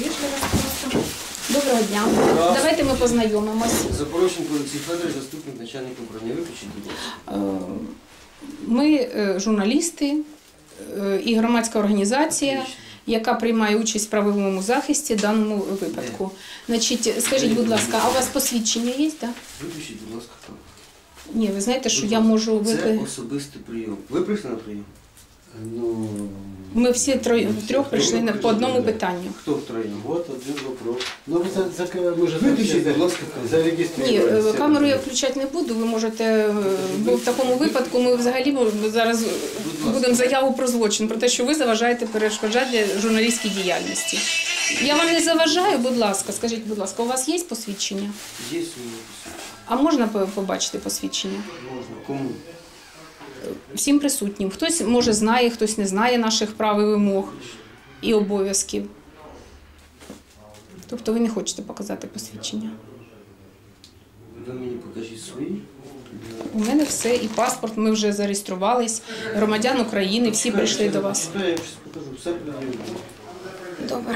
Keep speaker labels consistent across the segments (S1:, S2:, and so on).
S1: вежливо просто. Доброго дня. Давайте ми познайомимось.
S2: Запорожченко Олексій Федорович, заступник начальника управління. Виключіть, будь ласка.
S1: Ми журналісти і громадська організація, яка приймає участь в правовому захисті в даному випадку. Значить, скажіть, будь ласка, а у вас посвідчення є, так?
S2: Виключіть, будь ласка.
S1: Ні, ви знаєте, що я можу...
S2: Це особистий прийом. Ви прийшли на прийом?
S1: Ми всі трьох прийшли по одному питанню.
S2: Хто втроєм?
S3: Вот один вопрос. Ну, ми ж
S2: Виключіть, будь ласка.
S1: Ні, камеру я включати не буду, ви можете, бо в такому випадку ми взагалі зараз будемо заяву про злочин, про те, що ви заважаєте перешкоджати журналістській діяльності. Я вам не заважаю, будь ласка, скажіть, будь ласка, у вас є посвідчення?
S2: Є у мене посвідчення.
S1: А можна побачити посвідчення?
S2: Можна. Кому?
S1: Всім присутнім. Хтось, може, знає, хтось не знає наших прав і вимог і обов'язків. Тобто ви не хочете показати посвідчення?
S2: Ви мені покажіть свої.
S1: У мене все, і паспорт, ми вже зареєструвались, громадян України, всі прийшли до вас.
S2: Я вам щось покажу, все приділено.
S1: Добре.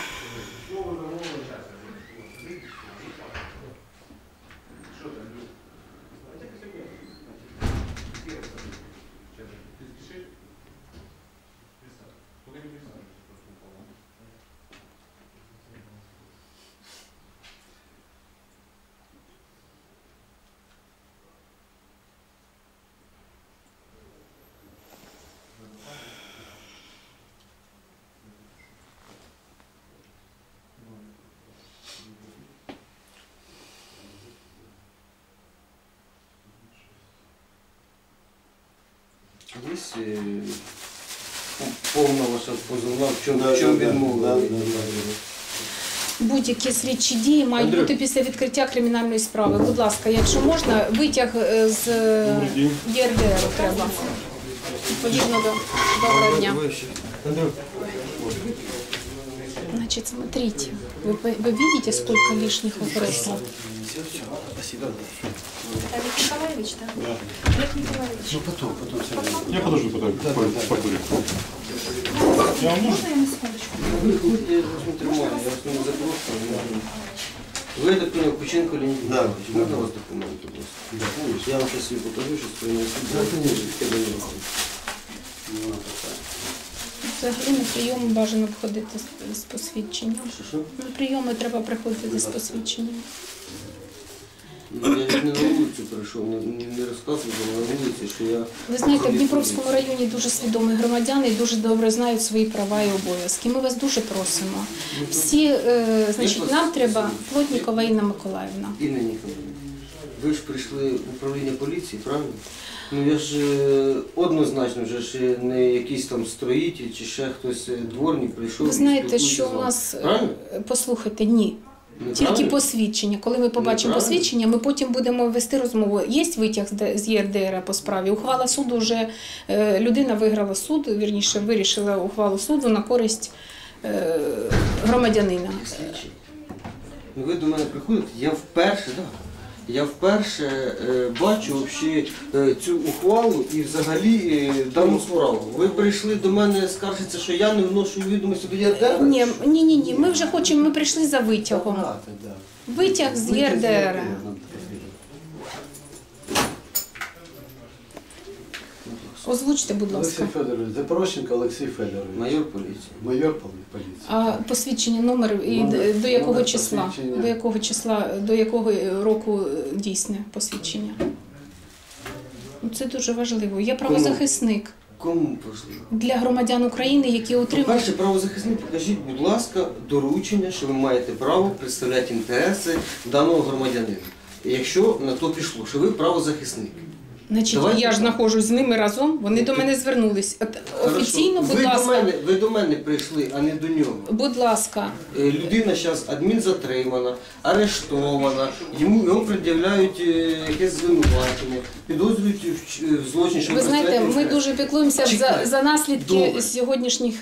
S2: Є повна ваша позовна, в чому відмова?
S1: Будь-які слідчі дії мають бути після відкриття кримінальної справи. Будь ласка, якщо можна, витяг з ЄРДР треба. Відповідно до доброго дня. Значит, смотрите, вы видите, сколько лишних вопросов? Олег Николаевич, да?
S3: Да.
S1: Олег Николаевич.
S3: Ну, потом.
S4: Я подожду, потом покурю.
S1: Можно я на секундочку?
S2: Я вас не тримаю, я вас не запрошую. Ви, я так понял, Кученко Леонід Іванович. Можна вас документи? Я вам зараз її покажу, що принесу.
S1: Взагалі на прийоми бажано входити з посвідченням.
S2: Що?
S1: На прийоми треба приходити з посвідченням.
S2: Я не на вулицю прийшов, не розказував на вулиці, що я...
S1: Ви знаєте, в Дніпровському районі дуже свідомі громадяни і дуже добре знають свої права і обов'язки. Ми вас дуже просимо. Всі, значить, нам треба Плотнікова Інна Миколаївна.
S2: Інна Ніколаївна, ви ж прийшли в управління поліції, правильно? Ну я ж однозначно вже ж не якийсь там строїтель чи ще хтось дворник прийшов.
S1: Ви знаєте, що у нас, послухайте, ні. Тільки посвідчення. Коли ми побачимо посвідчення, ми потім будемо вести розмову. Є витяг з ЄРДР по справі. Ухвала суду вже, людина виграла суд, вірніше, вирішила ухвалу суду на користь громадянина.
S2: Ну, ви до мене приходите, я вперше бачу взагалі цю ухвалу і взагалі дану справу. Ви прийшли до мене скаржитися, що я не вношу відомості до ЄРДР?
S1: Ні, ми вже хочемо, ми прийшли за витягом. Витяг з ЄРДР. Озвучте, будь ласка.
S3: Олексій Федорович, Запорожченко Олексій Федорович.
S2: Майор поліції.
S3: Майор поліції.
S1: А посвідчення, номер і до якого числа? До якого року дійсне посвідчення? Це дуже важливо. Я правозахисник.
S2: Кому важливо?
S1: Для громадян України, які отримують...
S2: По-перше, правозахисник, покажіть, будь ласка, доручення, що ви маєте право представляти інтереси даного громадянина. Якщо на то пішло, що ви правозахисник.
S1: Значить, я ж знаходжусь з ними разом, вони до мене звернулись. Офіційно, будь ласка.
S2: Ви до мене прийшли, а не до нього.
S1: Будь ласка.
S2: Людина зараз адмінзатримана, арештована, йому пред'являють якесь звинувачення, підозрюють в злочині, що
S1: ви знаєте, ми дуже піклуємося за наслідки сьогоднішніх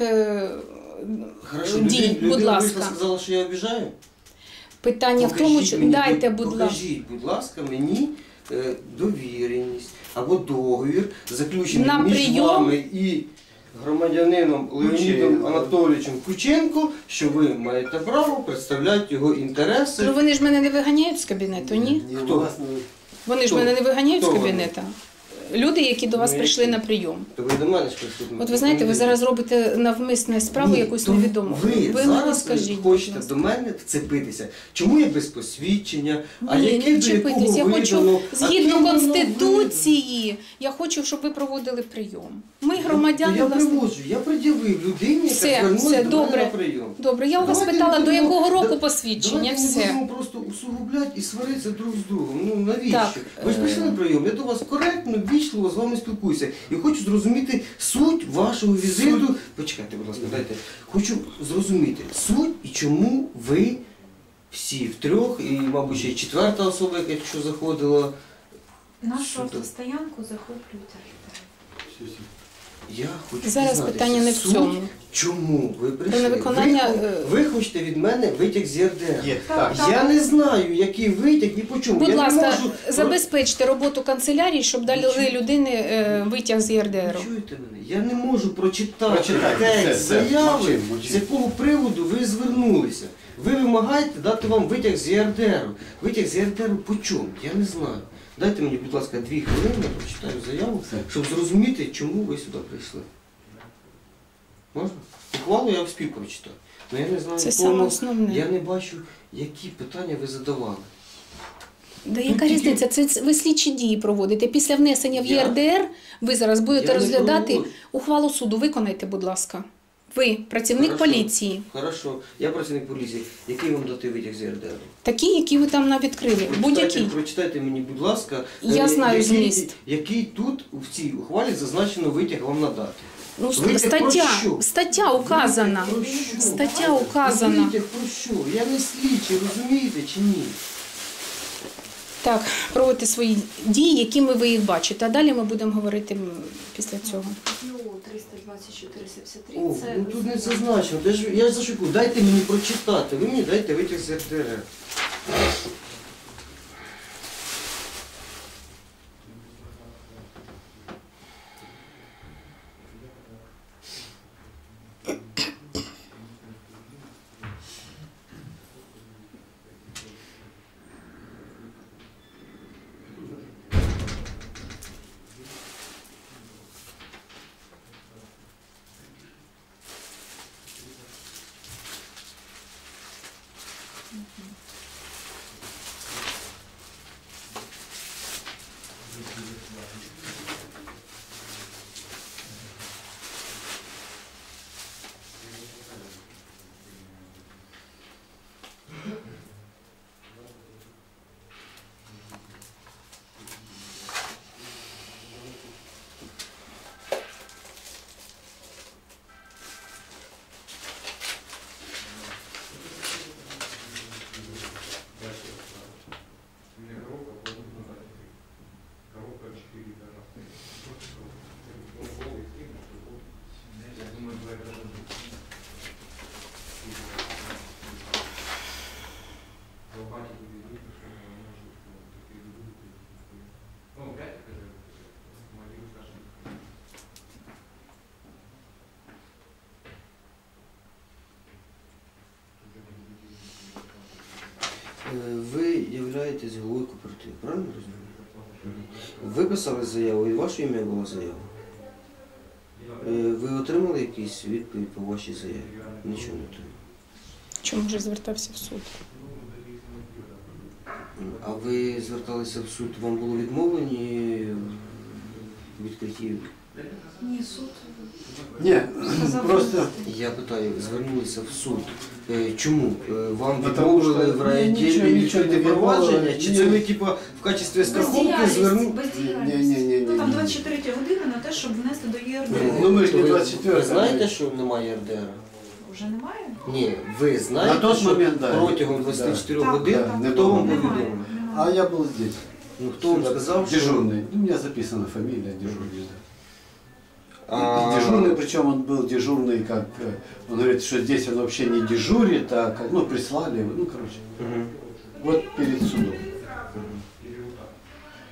S1: дій. Будь ласка.
S2: Ви сказали, що я обіжаю?
S1: Питання в тому, що... Дайте, будь ласка.
S2: Покажіть, будь ласка, мені довіреність або договір, заключений між вами і громадянином Леонідом Анатолійовичем Кученко, що ви маєте право представляти його інтереси.
S1: Ну вони ж мене не виганяють з кабінету, ні?
S2: Хто?
S1: Вони ж
S2: Хто?
S1: мене не виганяють з
S2: Хто
S1: кабінету. Люди, які до вас
S2: Ну,
S1: прийшли
S2: які?
S1: на прийом.
S2: То ви до мене ж прийшли.
S1: От ви знаєте, ви зараз робите навмисне справу
S2: Ні,
S1: якусь
S2: то
S1: невідому.
S2: Ви
S1: мені
S2: зараз
S1: скажіть, будь
S2: хочете
S1: ласка.
S2: до мене вцепитися. Чому я без посвідчення? А
S1: Ні,
S2: яке
S1: не
S2: до якого
S1: вчепитись. Я хочу,
S2: видано? А
S1: згідно
S2: ким воно
S1: Конституції, я хочу, щоб ви проводили прийом. Ми
S2: видано?
S1: громадяни,
S2: Я
S1: власне.
S2: приводжу, я пред'явив людині,
S1: Все,
S2: яка звернулася
S1: все,
S2: до мене
S1: добре.
S2: на прийом.
S1: Добре, я у вас
S2: Давайте
S1: питала,
S2: не
S1: до
S2: будемо-
S1: якого року
S2: да-
S1: посвідчення,
S2: Давайте не
S1: все.
S2: будемо просто усугубляти і сваритися друг з другом. Ну навіщо?
S1: Так,
S2: Ви ж прийшли на прийом, я до вас коректно, ввічливо з вами спілкуюся. І хочу зрозуміти суть вашого візиту. Почекайте, будь ласка, дайте. Хочу зрозуміти суть і чому ви всі втрьох, і, мабуть, ще й четверта особа, яка якщо заходила.
S5: Нашу
S2: Що то?
S5: автостоянку захоплюють архітектори.
S2: Я хочу
S1: Зараз
S2: дізнатися
S1: питання не в
S2: суть,
S1: цьому.
S2: чому ви прийшли?
S1: невиконання,
S2: Ви хочете від мене витяг з ЄРДР.
S3: Є,
S5: Так,
S3: так.
S2: Я не знаю, який витяг і по чому.
S1: Будь
S2: я
S1: ласка,
S2: не можу...
S1: забезпечте роботу канцелярії, щоб дали людини витяг з
S2: Ви
S1: ЄРДРу.
S2: чуєте мене? Я не можу прочитати
S3: Прочитайте,
S2: текст
S3: все,
S2: заяви,
S3: мовчимо, мовчимо.
S2: з якого приводу ви звернулися. Ви вимагаєте дати вам витяг з ЄРДРу. Витяг з ЄРДРу по чому? Я не знаю. Дайте мені, будь ласка, 2 хвилини, я прочитаю заяву,
S3: Все.
S2: щоб зрозуміти, чому ви сюди прийшли. Можна? Ухвалу я вспів прочитати. Ну я не знаю,
S1: Це
S2: повно-
S1: саме основне.
S2: Я не бачу, які питання ви задавали.
S1: Да яка різниця? Це ви слідчі дії проводите. Після внесення в
S2: Я-
S1: ЄРДР ви зараз будете
S2: Я не
S1: розглядати
S2: проводжу.
S1: ухвалу суду. Виконайте, будь ласка. Ви, працівник
S2: Хорошо.
S1: поліції.
S2: Хорошо, я працівник поліції. Який вам дати витяг з ЄРДРу?
S1: Такі, які ви там відкрили. Будь-які.
S2: Прочитайте мені, будь ласка,
S1: Я знаю
S2: який,
S1: зміст.
S2: який тут в цій ухвалі зазначено витяг вам надати.
S1: Ну,
S2: Витяг про що?
S1: стаття указана.
S2: Витяг про що?
S1: Стаття указана.
S2: Витяг про що? Я не слідчий, розумієте чи ні?
S1: Так, проводьте свої дії, якими ви їх бачите. А далі ми будемо говорити після цього.
S5: Ну, 324-73
S2: О,
S5: це...
S2: ну тут не зазначено. Я ж зашукую, дайте мені прочитати, ви мені дайте витяг з ЄРДР. Ви являєтесь головою кооперативу, правильно розумію? Ви писали заяву, і ваше ім'я було заява. Ви отримали якийсь відповідь по вашій заяві? Нічого не отримали.
S1: Чому вже звертався в суд?
S2: А ви зверталися в суд, вам було відмовлені відкриті?
S5: Ні, суд.
S3: Ні, просто
S2: Я питаю, звернулися в суд. Чому? Вам
S3: Потому
S2: відмовили
S3: що
S2: в райвідділі
S3: нічого
S2: відкрити
S3: не
S2: провадження?
S3: відмовили.
S2: Чи
S3: Ні.
S2: це ви типа в качестві страховки звернули?
S5: Бездіяльність.
S3: Ні.
S5: Ну там 24 години на те, щоб внести до ЄРДР.
S3: Ну, ми ж не
S2: ви
S3: 24.
S2: знаєте, що немає РДР?
S5: Вже немає?
S2: Ні, ви знаєте,
S3: На той
S2: що
S3: момент, да.
S2: протягом 24
S5: Так,
S2: годин
S5: так, так.
S2: хто вам
S5: Немає,
S2: повідомив?
S3: А
S5: немає.
S3: я был здесь.
S2: Ну хто вам сказав, що...
S3: Дежурный. Ну, у меня записана фамилия дежурный. Да.
S2: А,
S3: Дежурный, причем он был дежурный, как он говорит, что здесь он вообще не дежурит, а как, ну, прислали его, ну, короче.
S2: Мгм.
S3: Вот перед судом.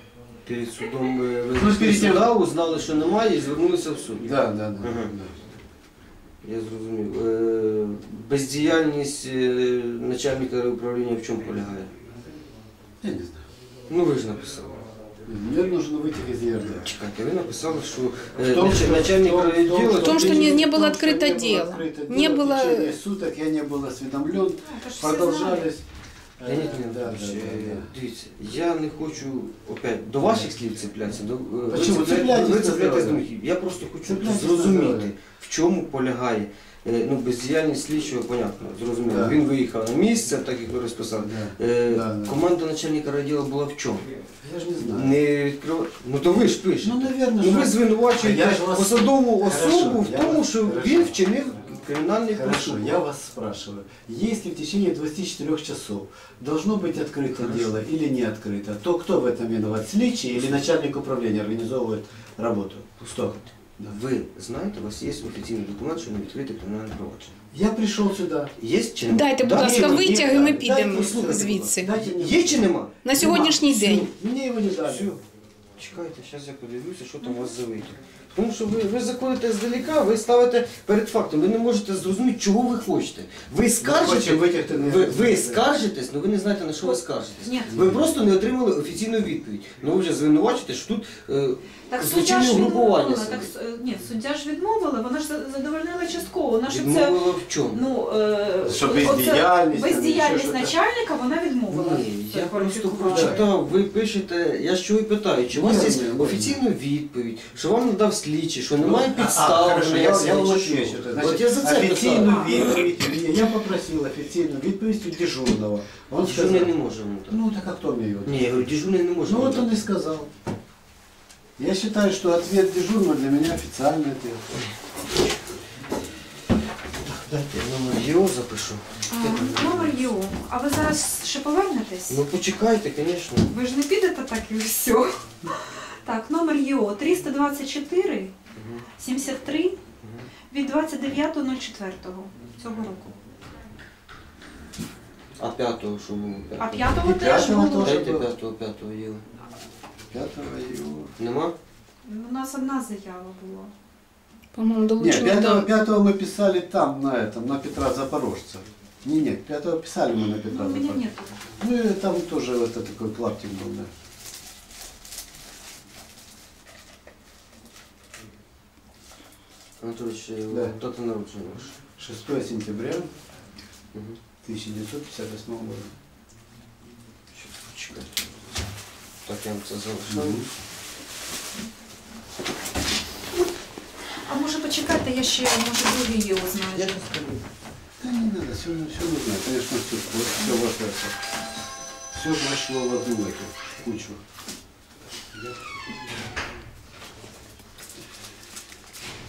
S2: перед судом ви
S3: Ну,
S2: зайшли
S3: перед тим-
S2: сюди, узнали, що немає, і звернулися в суд.
S3: Да, да, да.
S2: Ага.
S3: да.
S2: Я зрозумів. Бездіяльність начальника управління в чому полягає?
S3: Я не знаю.
S2: Ну ви ж написали.
S3: Мне нужно выйти из ЕРД.
S2: Чекайте, ви написали, що
S3: В том, что-
S2: начальник райвідділу...
S1: В том, что не было
S3: В том,
S1: открыто
S3: что
S1: дело.
S3: открыто
S1: Не
S3: дело.
S1: было-
S3: В течение суток я не был осведомлен.
S5: Это ж все
S3: Продолжались.
S2: Леонід
S3: Да, да,
S2: Леонідович,
S3: да, да.
S2: дивіться, я не хочу опять до ваших слів цеплятися. Ви
S3: Почему?
S2: цепляєтесь
S3: Цепляйтесь
S2: до
S3: на здоров'я.
S2: моїх. Я просто хочу
S3: Цепляйтесь на
S2: зрозуміти,
S3: здоров'я.
S2: в чому полягає. Бездіяльність слідчого, понятно, зрозуміло.
S3: Да.
S2: Він виїхав на місце, так як ви розписали.
S3: Да. Да, да.
S2: Команда начальника райвідділу була в чому?
S3: Я же не знаю.
S2: Не відкривати. Ну то ви ж пишете.
S3: Ну, наверное,
S2: Ну ви
S3: А
S2: звинувачуєте
S3: я ж вас-
S2: посадову
S3: Хорошо,
S2: особу в
S3: я
S2: тому,
S3: вас-
S2: що
S3: хорошо.
S2: він вчинив кримінальний
S3: Хорошо,
S2: проступок.
S3: я вас спрашиваю. Если в течение 24 часов должно быть открыто дело или не открыто, то кто в этом виноват? Слідчий или начальник управления организовывает работу? Кто? Да.
S2: Ви знаєте, у вас є офіційний документ, що не відкрите кримінальне провадження.
S3: Я пришел сюда.
S2: Є чи нема?
S1: Дайте, будь
S2: Да,
S1: ласка,
S2: ні,
S1: витяг, і
S3: ні,
S1: ми
S3: дайте,
S1: підемо
S3: послухайте,
S1: звідси.
S3: Дайте мне.
S2: Є чи нема?
S1: На сьогоднішній
S3: Все.
S1: день.
S3: Мне его не дали.
S2: Все. Чекайте, зараз я подивлюся, що там у вас за витяг. Тому що ви заходите здалека, ви ставите перед фактом, ви не можете зрозуміти, чого ви хочете. Ви скаржите,
S3: хочемо витягти на-
S2: ви скаржитесь, але ви не знаєте, на що ви скаржитесь.
S5: Ні.
S2: Ви просто не отримали офіційну відповідь. Ну ви вже звинувачите, що тут
S5: Так суддя
S2: злочинне
S5: ж
S2: угрупування.
S5: відмовила, так, ні, суддя ж відмовила, вона ж задовольнила частково. Вона ж це,
S2: Відмовила в чому?
S5: ну,
S3: Що
S5: оце
S3: бездіяльність, там,
S5: бездіяльність
S3: ще щось.
S5: начальника, вона відмовила.
S2: Ні,
S5: це
S2: я просто
S5: кваліфікувати.
S2: прочитав, ви пишете, я що і питаю, чи у вас
S3: Ні,
S2: є
S3: ні, ні.
S2: офіційна відповідь, що вам надав слідчий, що немає підстав.
S3: Хорошо,
S2: на
S3: я
S2: взяття
S3: улучшу
S2: чого.
S3: еще.
S2: От я за це
S3: официальную
S2: питаю.
S3: відповідь. Я попросил официальную відповідь у дежурного. Он
S2: Дежурний
S3: сказал,
S2: не може вам дати.
S3: ну так а кто мне ее даст?
S2: Ні, я говорю, дежурний не може
S3: Ну
S2: вам
S3: вот он
S2: дати.
S3: и сказал. Я считаю, что ответ дежурного для меня официальный ответ.
S2: Дайте я номер ЄО запишу.
S5: Номер ЄО. А ви зараз ще повернетесь?
S2: Ну почекайте, звісно.
S5: Ви ж не підете так і все. Так, номер ЄО 324 73 від 29.04 цього року.
S2: А п'ятого, що було?
S5: А 5-го
S3: І
S5: теж
S3: 5-го
S5: було.
S3: теж.
S2: Дайте п'ятого ЄО.
S3: 5-го июля.
S2: Нема?
S5: У нас одна заява була.
S1: По-моєму,
S3: Нет,
S1: долучено
S3: 5-го мы писали там, на этом, на Петра Запорожца. Нет, 5-го писали мы на Петра
S5: Ну, у меня
S3: Запорожца.
S5: нету.
S3: Ну и там тоже это такой клаптик был, да.
S2: Анатолійович,
S3: Да.
S2: дата народження ваша.
S3: 6 сентября
S2: Угу.
S3: 1958 года.
S2: Щас, почекайте. Так, я вам це залишаю.
S5: А може почекайте, я ще може другий ЄО
S2: Я
S5: знаю.
S2: не скажу.
S3: Да не надо, все нужно. Конечно, все вот это. Все вошло в одну эту кучу.